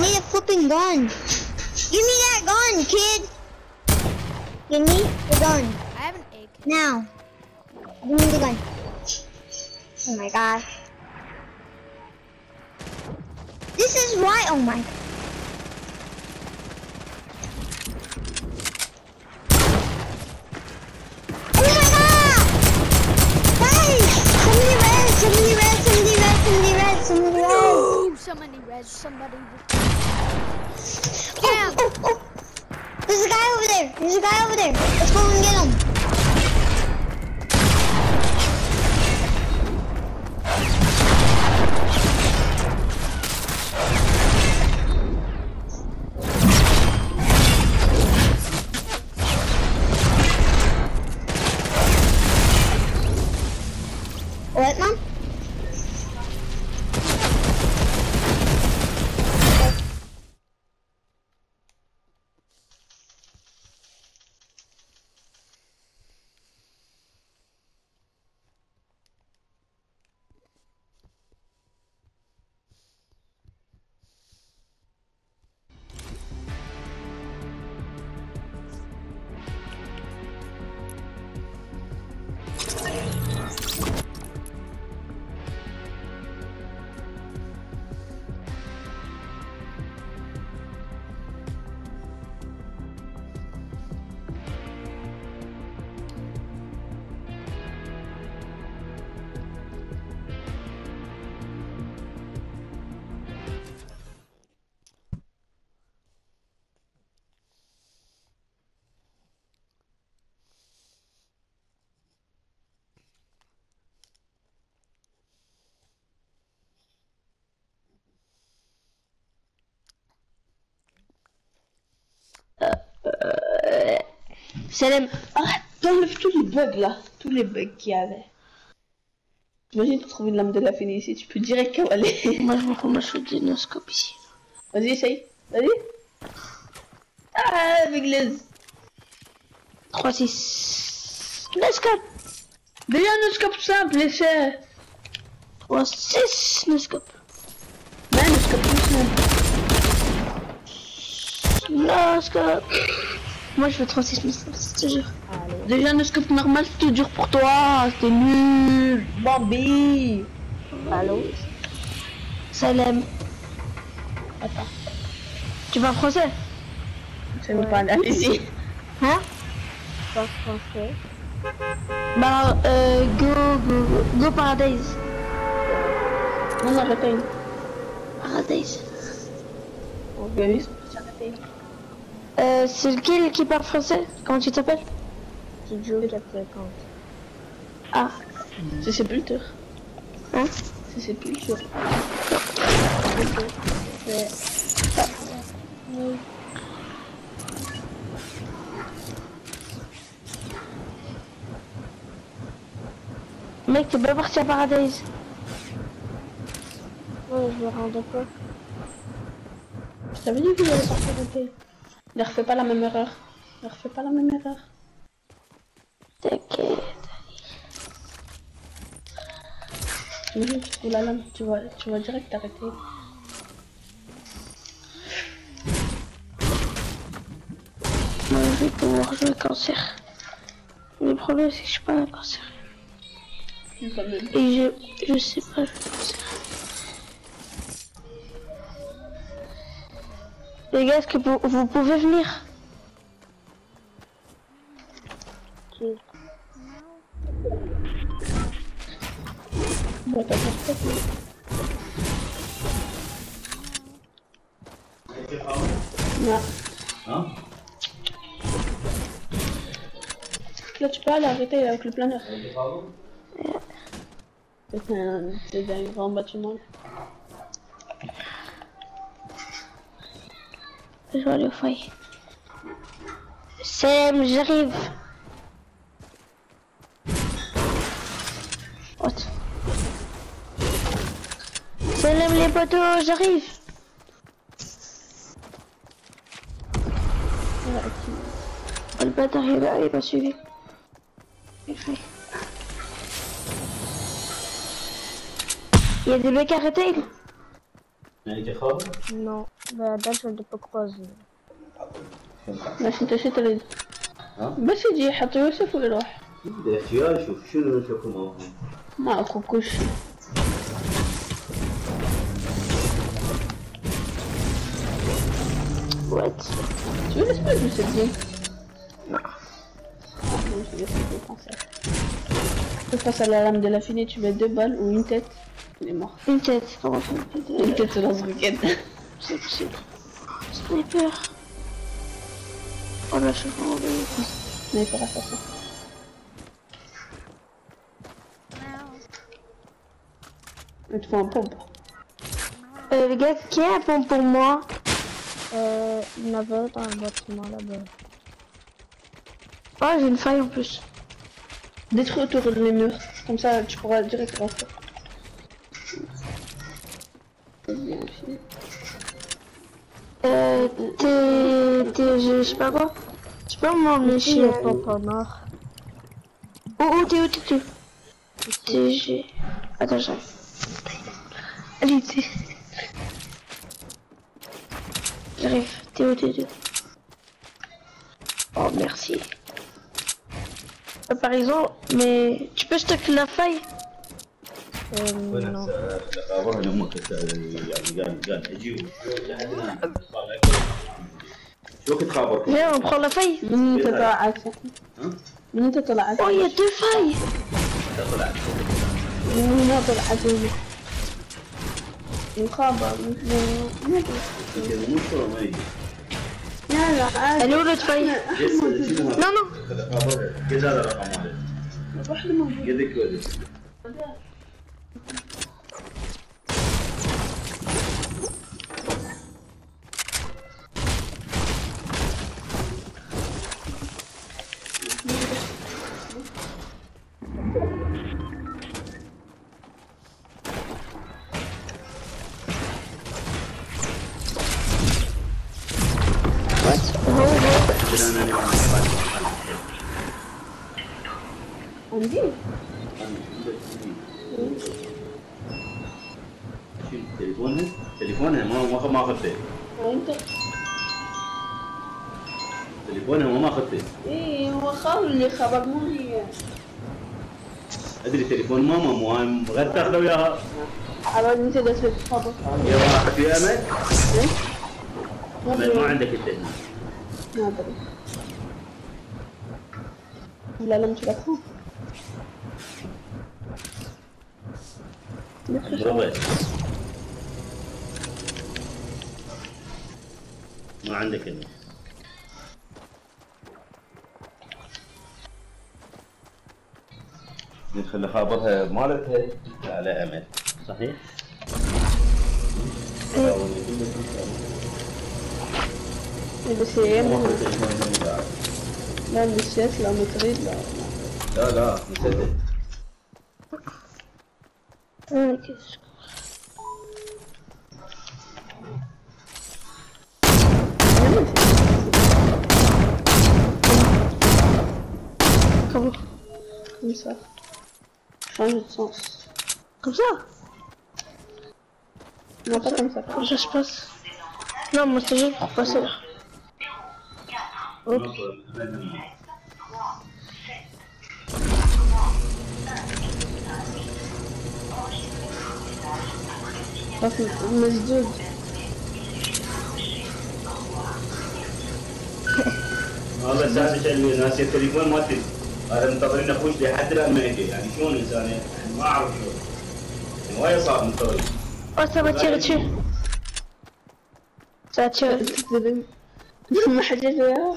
need a flipping gun. Give me that gun, kid. Give me the gun. I have an AK. Now. Give me the gun. Oh my god. This is why. Oh my. Oh my god! Guys! Somebody res! Somebody res! Somebody res! Somebody res! Somebody res! No! Somebody res. Somebody. Oh, oh, oh! There's a guy over there! There's a guy over there! Let's go and get him! What, Mom? Salem, arrête d'enlever tous les bugs là, tous les bugs qu'il y avait. Imagine tu trouves une lame de la fine ici, tu peux direct cavaler. Moi je m'en fous, moi je fais du noscope ici. Vas-y, essaye, vas-y. Ah, avec les... 3-6. Noscope. Déjà un noscope simple, essaie. 3-6. Noscope. Non, un noscope tout simple. Noscope. Moi je fais 3-6 noscope, je te jure. Déjà un noscope normal, c'est tout dur pour toi, c'était nul. Bambi. Allô. Salem. Attends. Tu parles français? C'est même pas aller ici. Hein? Je parle français. Bah go Paradise. Non, arrêtez. Paradise. Organisme, arrêtez. C'est lequel qui parle français? Comment tu t'appelles? Studio 450. Ah. C'est Sépulture. Hein? C'est Sépulture. Mec, t'es bien parti à Paradise. Ouais, je me rendais pas. Je t'avais dit que j'allais partir de paix. Ne refais pas la même erreur. Ne refais pas la même erreur. T'inquiète. Imagine, tu trouves la lame, tu vas direct t'arrêter. Moi, je vais pouvoir jouer cancer. Le problème, c'est que je suis pas un cancer. Quand même. Et je sais pas jouer cancer. Les gars, est-ce que vous pouvez venir? Qui? Bon, t'as pas non. Hein? Là, tu peux aller arrêter avec le planeur. C'est un grand bâtiment. Je vais aller au foyer. Sam, j'arrive. What? Salam les potos, j'arrive. Oh, le bâtard il est pas suivi. Il fait. Il y a des mecs arrêtés. يعني تخاف؟ Non, bah là je ne peux pas croiser. ماشي انت شو تريد؟ ها؟ بس يجي يحط يوسف ويروح. الاختيار شوف شنو نشوفه موجود. ما اكو كل شيء. What? Tu veux l'espèce de cette vie? Non. Face à la lame de l'infini, tu mets 2 balles ou une tête, il est mort. Une tête, comment ça? Une tête dans ce week-end. C'est possible. Sniper. Oh là, je suis vraiment dégoûté. Mais il fera faire ça. Il te faut un pompe. Les gars, qui a un pompe pour moi? Il y en avait dans le bâtiment là-bas. Oh, j'ai une faille en plus. Détruis autour des murs, comme ça tu pourras direct rentrer. Je sais pas quoi. Tu peux m'emmener chez un pompe en or. Oh, t'es où? TG. Attends, j'arrive. Allez, t'es. J'arrive. T'es où? Oh, merci. Par exemple, mais tu peux stocker la faille? Non. Viens, on prend la faille. من انت طلعت؟ من انت طلعت؟ Oh, il y a 2 failles. من هنا طلعت مخابر لا عادي. Elle est où l'autre faille? Non, non. روح لموجود. يدك ودك. عندي؟ تليفونها ما اخذته. وانت؟ تليفونها ما اخذته. ايه هو خال اللي خبر مو هي. ادري تليفون ماما مو غير تاخذه وياها. عبالي انت دست الخبر. يا راحت ويا امل؟ ايه؟ امل ما عندك انت هنا. ما ادري. لا لا مش لكم. ضربت. ما عندك هنا. ندخل خابرها مالتها على امل صحيح؟ بس هي لا نسيت لا ما تريد لا لا نسيت. Comment ça. Change de sens. Comme ça? Non, pas comme ça. Comment ça se passe? Non, moi c'est juste pour passer là. Ok. مسدود. هذا اساسا اللي ناسي التليفون ما تدري. هذا منتظرين اخوش لحد الان ما يجي يعني شلون الانسان يعني ما اعرف شلون. يعني وايد صعب منتظرين. Oh, ça va tirer dessus. Ça tire. ما حد يا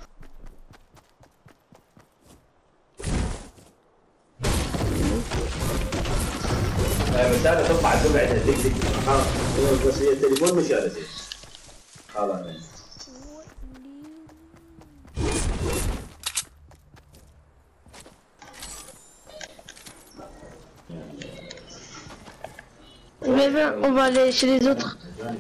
بس هذا تطلع تبعتها دق دق خلاص بس هي التليفون مش هذا شيء خلاص Viens, on va aller chez les autres.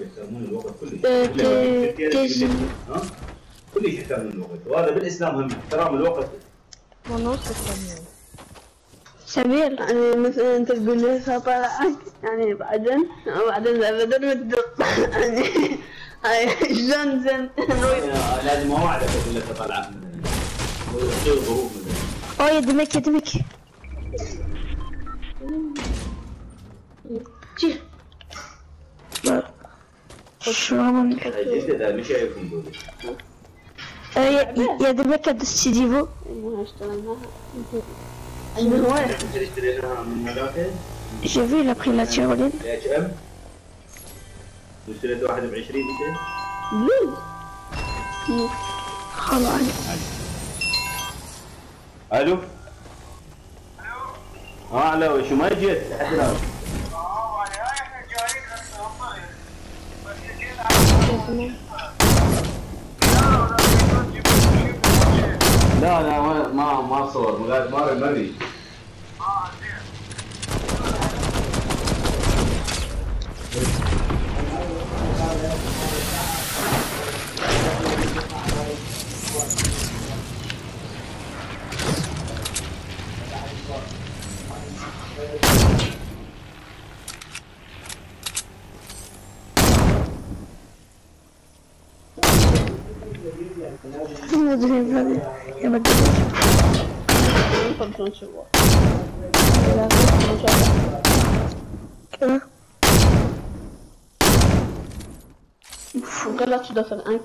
كلش يحترم الوقت وهذا بالاسلام هم احترام الوقت. Mon nom c'est Samuel. سمير يعني مثلا انت تقول لي طلعك يعني بعدين ابدا بتدق يعني هاي شلون زين لازم اوعدك اقول لك طلعك مثلا ويصير ظروف مثلا. اوه يدمك يدمك شيخ شو عمل انت ده مش شايفهم دول. يدمك الدستيفو ما اشتغلناها ايوه هو انت اشتريتها من مداخل j'ai vu il a pris la tyrolienne اتش ام اشتريت واحده ب 20 انت. بلوز خلاص الو الو شو ما جيت لحد الان؟ لا لا ما صور ما مري. يا مدري خلصنا نشوف كده وقالت شو دفن انك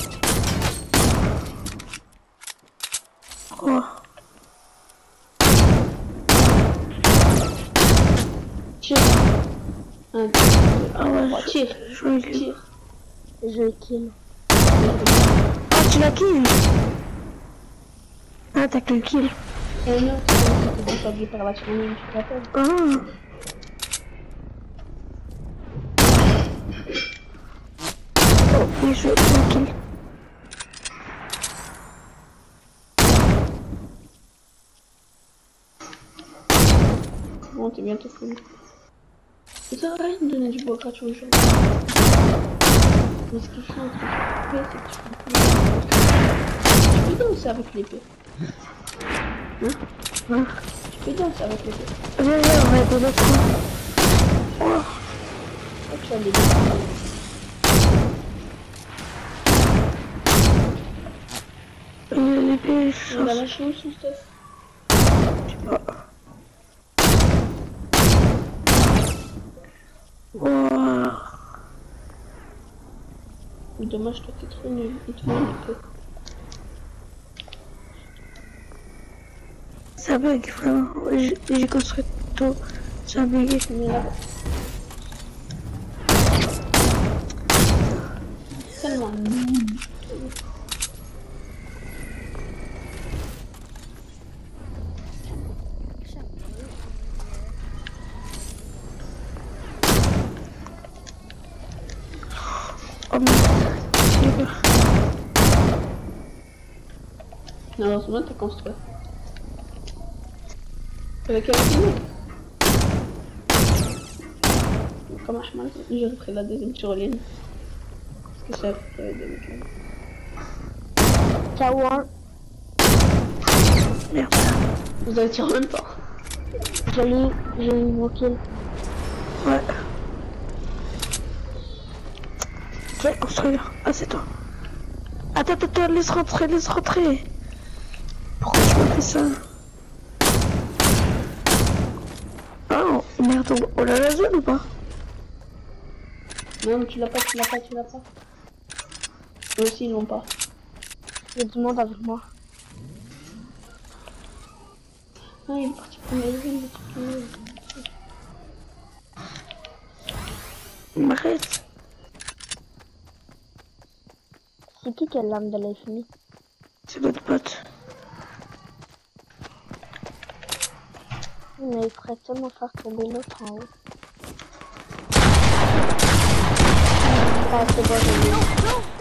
شيخ شيخ شيخ Je kill. Ah tu l'as kill. Ah t'as que le kill. et non tu peux pas par la cheminée tu te rappelles. Ah oh oui je veux le kill. Bon t'es bientôt fini. Ça sert à rien de donner du bois gratuit aux gens. Mais ce qu'il faut, c'est que tu peux danser avec l'épée. Hein? Tu peux danser avec l'épée. Viens, on va aider l'autre. Oh, tu as les deux. L'épée, On va lâcher où son stuff? je sais pas. Wow. Dommage, toi t'es trop nul. Il te manque un peu. Ça bug vraiment. J'ai construit tout. Ça a bugué. Mais là, tellement nul. Oh merde. J'ai peur. Heureusement t'as construit. Avec un comment je m'en j'ai repris la deuxième tyrolienne. Parce que j'ai repris la deuxième. Ciao, hein. Merde. Vous avez tiré en même temps. J'ai eu mon kill. Ouais. Viens construire. Ah c'est toi. Attends, laisse rentrer. Pourquoi tu m'as fait ça? Oh merde, on a la zone ou pas? Non mais tu l'as pas. Eux aussi ils l'ont pas. Il y a du monde avec moi. Ah il est parti pour la zone, Arrête. C'est qui a l'âme de l'infini? C'est notre pote. Mais il ferait tellement faire tomber l'autre en haut. Ah, c'est bon, j'ai vu.